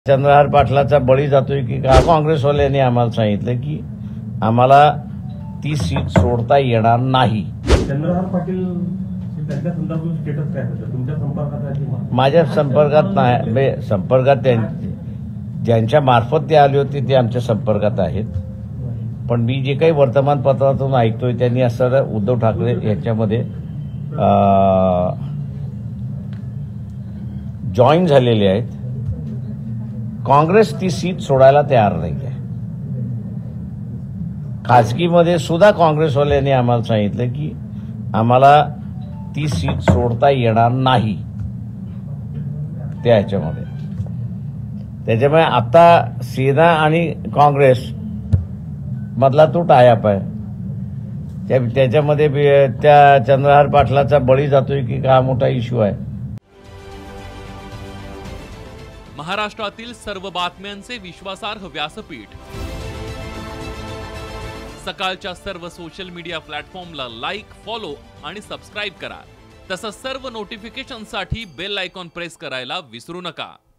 चंद्रहार पाटलाचा बळी जातोय की का? काँग्रेसवाल्यांनी आम्हाला सांगितलं की आम्हाला ती सीट सोडता येणार नाही. चंद्रहार पाटील त्यांच्या संदर्भात स्टेटस काय होतं? तुमच्या संपर्कात आहे? माझ्या संपर्कात नाही. संपर्कात ज्यांच्या मार्फत ते आले होते ते आमच्या संपर्कात आहेत. पण मी जे काही वर्तमानपत्रातून ऐकतोय त्यांनी असं उद्धव ठाकरे यांच्यामध्ये जॉईन झालेले आहेत. काँग्रेस ती सीट सोडायला तयार नाही आहे. खासगीमध्ये सुद्धा काँग्रेसवाल्यांनी आम्हाला सांगितलं की आम्हाला ती सीट सोडता येणार नाही त्याच्यामध्ये. त्याच्यामुळे आता सेना आणि काँग्रेस मधला तो टायअप आहे. त्याच्यामध्ये त्या चंद्रहार पाटलाचा बळी जातोय की हा मोठा इश्यू आहे. महाराष्ट्रातील सर्व बातम्यांचे विश्वासार्ह व्यासपीठ सकाळच्या सर्व सोशल मीडिया प्लॅटफॉर्मला लाईक, फॉलो आणि सबस्क्राईब करा. तसंच सर्व नोटिफिकेशनसाठी बेल आयकॉन प्रेस करायला विसरू नका.